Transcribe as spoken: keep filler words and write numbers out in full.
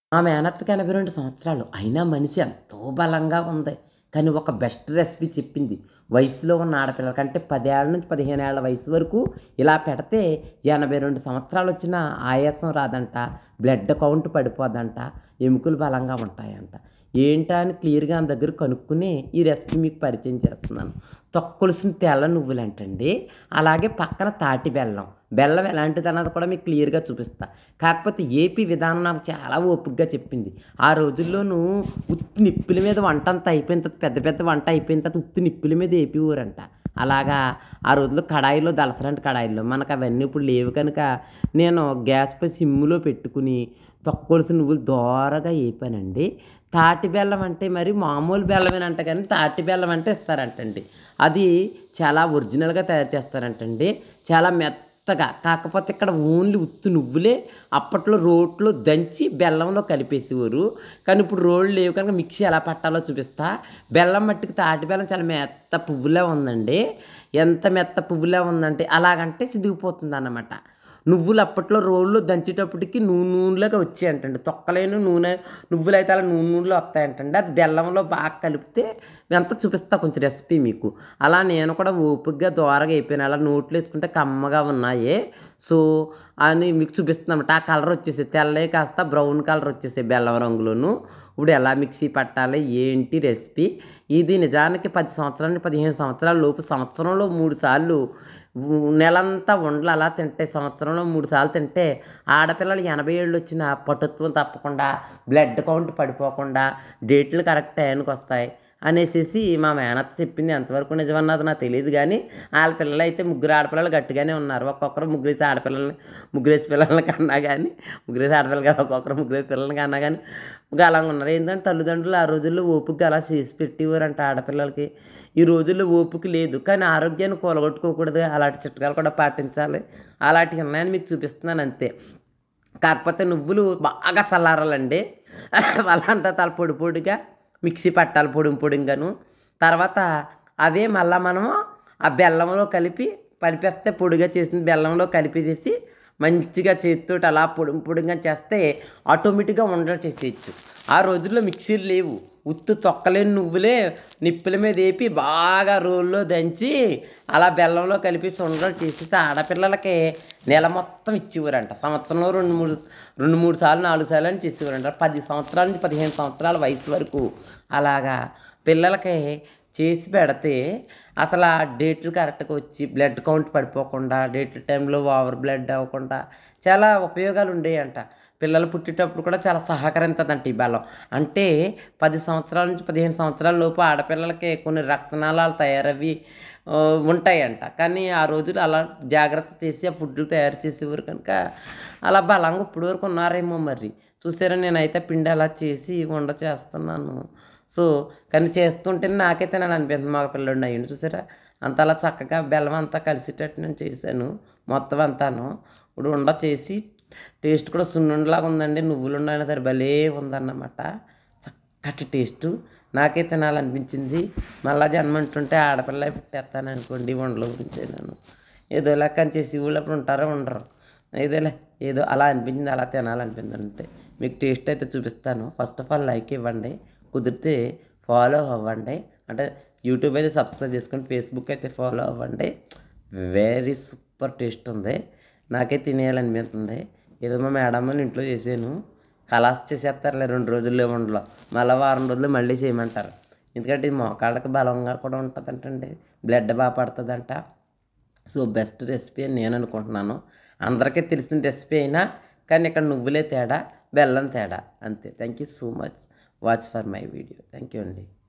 మా మేనత్తకి ఎనభై రెండు సంవత్సరాలు. అయినా మనిషి ఎంతో బలంగా ఉంది. కానీ ఒక బెస్ట్ రెసిపీ చెప్పింది. వయసులో ఉన్న ఆడపిల్లలకి అంటే పది ఏళ్ల నుంచి పదిహేను ఏళ్ల వయసు వరకు ఇలా పెడితే ఎనభై రెండు సంవత్సరాలొచ్చినా ఆయాసం రాదంట. బ్లడ్ కౌంట్ పడిపోదంట. ఎముకలు బలంగా ఉంటాయంట. ఏంటా అని క్లియర్‌గా ఆమె దగ్గర కనుక్కొని ఈ రెసిపీ మీకు పరిచయం చేస్తున్నాను. తొక్కలసిన తెల్ల నువ్వులంటండి. అలాగే పక్కన తాటి బెల్లం. బెల్లం ఎలాంటిదన్నది కూడా మీకు క్లియర్‌గా చూపిస్తా. కాకపోతే ఏపీ విధానం నాకు చాలా ఓపికగా చెప్పింది. ఆ రోజుల్లోనూ ఉత్తి నిప్పుల మీద వంటంతా అయిపోయిన తర్వాత పెద్ద పెద్ద వంట అయిపోయిన తర్వాత ఉత్తి నిప్పుల మీద ఏపేవారంట. అలాగా ఆ రోజుల్లో కడాయిలో దలసరంటి కడాయిల్లో. మనకవన్నీ ఇప్పుడు లేవు కనుక నేను గ్యాస్‌పై సిమ్‌లో పెట్టుకుని తొక్కలసిన నువ్వులు దోరగా ఏపానండి. తాటి బెల్లం అంటే మరి మామూలు బెల్లమేనంట కానీ తాటి బెల్లం అంటే ఇస్తారంటండి. అది చాలా ఒరిజినల్‌గా తయారు చేస్తారంటండి. చాలా మెత్తగా కాకపోతే ఇక్కడ ఓన్లీ ఉత్తి నువ్వులే అప్పట్లో రోట్లో దంచి బెల్లంలో కలిపేసేవారు. కానీ ఇప్పుడు రోళ్ళు లేవు కనుక మిక్సీ ఎలా పట్టాలో చూపిస్తా. బెల్లం మట్టికి తాటి బెల్లం చాలా మెత్త పువ్వులా ఉందండి. ఎంత మెత్త పువ్వులా ఉందంటే అలాగంటే సిదిగిపోతుందన్నమాట. నువ్వులు అప్పట్లో రోల్లో దంచేటప్పటికి నూనె నూనెలాగా వచ్చాయంటండి. తొక్కలేని నూనె నువ్వులైతే అలా నూనె నూనెలో వస్తాయంటండి. అది బెల్లంలో బాగా కలిపితే ఇదంతా చూపిస్తా కొంచెం రెసిపీ మీకు. అలా నేను కూడా ఓపికగా దోరగా అయిపోయాను. అలా నోట్లో వేసుకుంటే కమ్మగా ఉన్నాయి. సో, అని మీకు చూపిస్తున్నానమాట. ఆ కలర్ వచ్చేసాయి. తెల్లయి కాస్త బ్రౌన్ కలర్ వచ్చేసాయి బెల్లం రంగులోను. ఇప్పుడు ఎలా మిక్సీ పట్టాలి ఏంటి రెసిపీ. ఇది నిజానికి పది సంవత్సరాల నుండి పదిహేను సంవత్సరాల లోపు సంవత్సరంలో మూడు సార్లు నెలంతా ఉండలు అలా తింటే సంవత్సరంలో మూడు సార్లు తింటే ఆడపిల్లలు ఎనభై ఏళ్ళు వచ్చిన పటుత్వం తప్పకుండా బ్లడ్ కౌంట్ పడిపోకుండా డేట్లు కరెక్ట్ టైంకి వస్తాయి అనేసి మా మేనత్త చెప్పింది. ఎంతవరకు నిజమన్నది నాకు తెలియదు కానీ వాళ్ళ పిల్లలు అయితే ముగ్గురు ఆడపిల్లలు గట్టిగానే ఉన్నారు. ఒక్కొక్కరు ముగ్గురేసి ఆడపిల్లల్ని ముగ్గురేసి పిల్లల్ని కన్నా కానీ ముగ్గురేసి ఆడపిల్లలు కదా ఒక్కొక్కరు ముగ్గురేసి పిల్లల్ని కన్నా కానీ గలంగా ఉన్నారు. ఏంటంటే తల్లిదండ్రులు ఆ రోజుల్లో ఓపికగా అలా చేసి పెట్టేవారంట ఆడపిల్లలకి. ఈ రోజుల్లో ఓపిక లేదు. కానీ ఆరోగ్యాన్ని కూలగొట్టుకోకూడదు. అలాంటి చిట్కాలు కూడా పాటించాలి. అలాంటివి ఉన్నాయని మీకు చూపిస్తున్నాను అంతే. కాకపోతే నువ్వులు బాగా చల్లారాలండి. వాళ్ళంతా తల పొడి పొడిగా మిక్సీ పట్టాలి పొడిం పొడింగాను. తర్వాత అవే మళ్ళా మనము ఆ బెల్లంలో కలిపి కలిపేస్తే పొడిగా చేసిన బెల్లంలో కలిపేసేసి మంచిగా చేతితోటి అలా పొడిం పొడిగా చేస్తే ఆటోమేటిక్గా ఉండలు చేసేయచ్చు. ఆ రోజుల్లో మిక్సీలు లేవు. ఉత్తు తొక్కలేని నువ్వులే నిప్పుల మీద వేపి బాగా రోల్లో దంచి అలా బెల్లంలో కలిపి ఉండలు చేసేసి ఆడపిల్లలకి నెల మొత్తం ఇచ్చేవారంట. సంవత్సరంలో రెండు మూడు రెండు మూడు సార్లు నాలుగు సార్లు అని చేసేవారంట. పది సంవత్సరాల నుంచి పదిహేను సంవత్సరాల వయసు వరకు అలాగా పిల్లలకి చేసి పెడితే అసలు ఆ డేట్లు కరెక్ట్గా వచ్చి బ్లడ్ కౌంట్ పడిపోకుండా డేట్ టైంలో ఓవర్ బ్లడ్ అవ్వకుండా చాలా ఉపయోగాలు ఉండేయంట. పిల్లలు పుట్టేటప్పుడు కూడా చాలా సహకరించదంట ఈ బెల్లం. అంటే పది సంవత్సరాల నుంచి పదిహేను సంవత్సరాల లోపు ఆడపిల్లలకి కొన్ని రక్తనాళాలు తయారవి ఉంటాయంట. కానీ ఆ రోజులు అలా జాగ్రత్త చేసి ఆ ఫుడ్లు తయారు చేసేవారు కనుక అలా బలంగా ఇప్పుడు వరకు ఉన్నారేమో మరి. చూసారా నేనైతే పిండి అలా చేసి వండ చేస్తున్నాను. సో, కానీ చేస్తుంటేనే నాకే తినాలనిపిస్తుంది. మగ పిల్లోడిని అయ్యిండి చూసారా. అంత అలా చక్కగా బెల్లం అంతా కలిసేటట్టు నేను చేశాను మొత్తం అంతాను. ఇప్పుడు ఉండ చేసి టేస్ట్ కూడా సున్నుండలాగా ఉందండి. నువ్వులుండ అయినా సరే భలే ఉందన్నమాట. చక్కటి టేస్టు. నాకే తినాలనిపించింది. మళ్ళా జన్మంటుంటే ఆడపిల్ల పుట్టేస్తాను అనుకోండి వండల గురించే నేను. ఏదో లెక్కని చేసి ఊళ్ళో అప్పుడు ఉంటారో ఉండరు. ఏదోలే ఏదో అలా అనిపించింది అలా తినాలనిపించింది అంటే మీకు టేస్ట్ అయితే చూపిస్తాను. ఫస్ట్ ఆఫ్ ఆల్ లైక్ ఇవ్వండి. కుదిరితే ఫాలో అవ్వండి. అంటే యూట్యూబ్ అయితే సబ్స్క్రైబ్ చేసుకోండి. ఫేస్బుక్ అయితే ఫాలో అవ్వండి. వెరీ సూపర్ టేస్ట్ ఉంది. నాకే తినేయాలనిపిస్తుంది. ఏదో మా మేడం వాళ్ళ ఇంట్లో చేశాను. ఖలాస్ చేసేస్తారులే రెండు రోజుల్లో వండలో. మళ్ళీ వారం రోజులు మళ్ళీ చేయమంటారు. ఎందుకంటే ఇది మోకాళ్ళకి బలంగా కూడా ఉంటుందంటండి. బ్లడ్ బాగా పడుతుందంట. సో బెస్ట్ రెసిపీ అని నేను అనుకుంటున్నాను. అందరికీ తెలిసిన రెసిపీ అయినా కానీ ఇక్కడ నువ్వులే తేడా బెల్లం తేడా అంతే. Thank you so much watch for my video. Thank you అండి.